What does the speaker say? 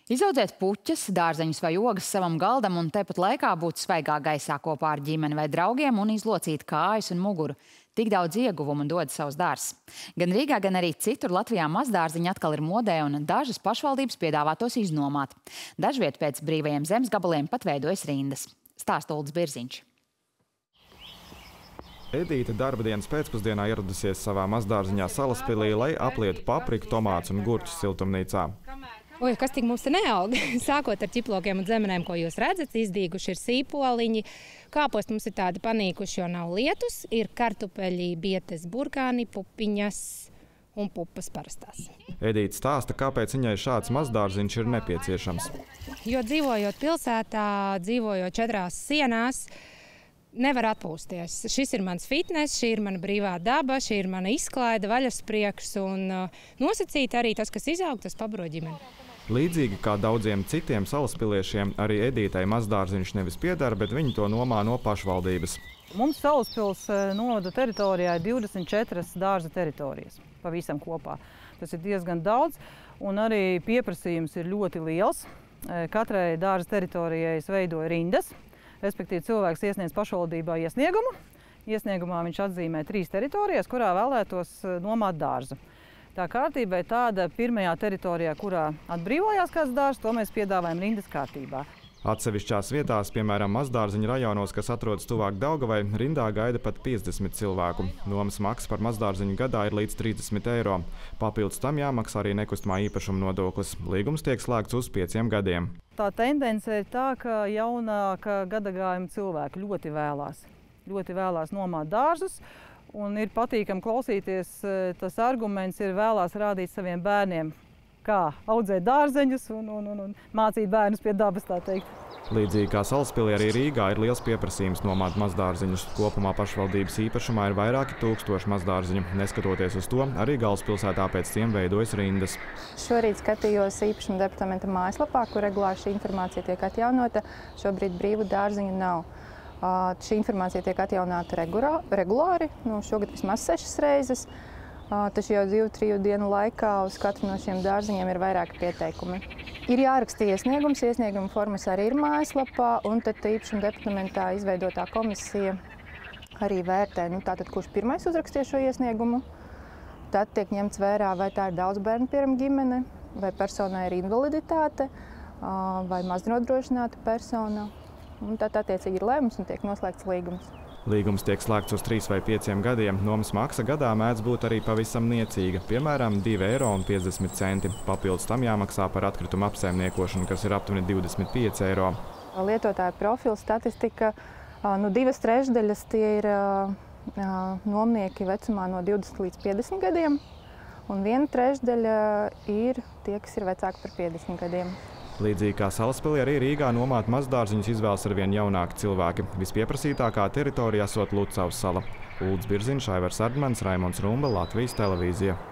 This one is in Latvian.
Izaudzēt puķes, dārzeņus vai ogas savam galdam un tepat laikā būt svaigā gaisā kopā ar ģimeni vai draugiem un izlocīt kājas un muguru. Tik daudz ieguvumu dod savs dārzs. Gan Rīgā, gan arī citur Latvijā mazdārziņi atkal ir modē un dažas pašvaldības piedāvā tos iznomāt. Dažviet pēc brīvajiem zemes gabaliem pat veidojas rindas. Stāsta Uldis Birziņš. Edīte darba dienas pēcpusdienā ieradusies savā mazdārziņā Salaspilī, lai aplietu papriku, tomātus un gurķus siltumnīcā. Oi, kas tik mums te neaug? Sākot ar ķiplokiem un zemenēm, ko jūs redzat, izdīguši ir sīpoliņi. Kāposti mums ir tādi panīkuši, jo nav lietus. Ir kartupeļi, bietes, burkāni, pupiņas un pupas parastās. Edīte stāsta, kāpēc viņai šāds mazdārziņš ir nepieciešams. Jo dzīvojot pilsētā, dzīvojot 4 sienās, nevar atpūsties. Šis ir mans fitness, šī ir mana brīvā daba, šī ir mana izklaide, vaļasprieks un nosacīti arī tas, kas izaug, tas pabaro ģimeni. Līdzīgi kā daudziem citiem salaspiliešiem, arī Edītei mazdārziņš nevis pieder, bet viņi to nomā no pašvaldības. Mums Salaspils novada teritorijā ir 24 dārza teritorijas pavisam kopā. Tas ir diezgan daudz un arī pieprasījums ir ļoti liels. Katrai dārza teritorijai veidoja rindas. Respektīvi, cilvēks iesniedz pašvaldībā iesniegumu. Iesniegumā viņš atzīmē 3 teritorijas, kurā vēlētos nomāt dārzu. Tā kārtība ir tāda, pirmajā teritorijā, kurā atbrīvojās kāds dārzs, to mēs piedāvājam rindas kārtībā. Atsevišķās vietās, piemēram, mazdārziņu rajonos, kas atrodas tuvāk Daugavai, rindā gaida pat 50 cilvēku. Nomas maksa par mazdārziņu gadā ir līdz 30 eiro. Papildus tam jāmaksā arī nekustamā īpašuma nodoklis. Līgums tiek slēgts uz 5 gadiem. Tā tendence ir tā, ka jaunāka gadagājuma cilvēki ļoti vēlās nomāt dārzus. Un ir patīkami klausīties, tas arguments ir vēlās rādīt saviem bērniem, kā audzēt dārzeņus un mācīt bērnus pie dabas, tā teikt. Līdzīgi kā Salaspilī, arī Rīgā ir liels pieprasījums nomāt mazdārziņus. Kopumā pašvaldības īpašumā ir vairāki tūkstoši mazdārziņu. Neskatoties uz to, arī galvaspilsētā pēc tiem veidojas rindas. Šorīt skatījos īpašuma departamenta mājaslapā, kur regulāri šī informācija tiek atjaunota. Šobrīd brīvu dārziņu nav. Šī informācija tiek atjaunāta regulāri, šogad vismaz 6 reizes, taču jau 2-3 dienu laikā uz katru no šiem dārziņiem ir vairāki pieteikumi. Ir jāraksta iesniegums, iesnieguma formas arī ir mājaslapā, un tad īpašuma departamentā izveidotā komisija arī vērtē, tātad kurš pirmais uzrakstīja šo iesniegumu, tad tiek ņemts vērā, vai tā ir daudz bērnu, piemēram, ģimene, vai personai ir invaliditāte, vai maznodrošināta persona. Un tad attiecīgi ir lēmums un tiek noslēgts līgums. Līgums tiek slēgts uz 3 vai 5 gadiem. Nomas maksa gadā mēdz būt arī pavisam niecīga, piemēram, 2,50 eiro. Papildus tam jāmaksā par atkritumu apsaimniekošanu, kas ir aptuveni 25 eiro. Lietotāja profila statistika, 2/3 tie ir nomnieki vecumā no 20 līdz 50 gadiem, un 1/3 ir tie, kas ir vecāki par 50 gadiem. Līdzīgi kā Salaspilī, arī Rīgā nomāt mazdārziņus izvēlas arvien jaunāki cilvēki. Vispieprasītākā teritorijā esot Lucavas sala. Uldis Birziņš, Aivars Ardmans, Raimonds Rumba, Latvijas televīzija.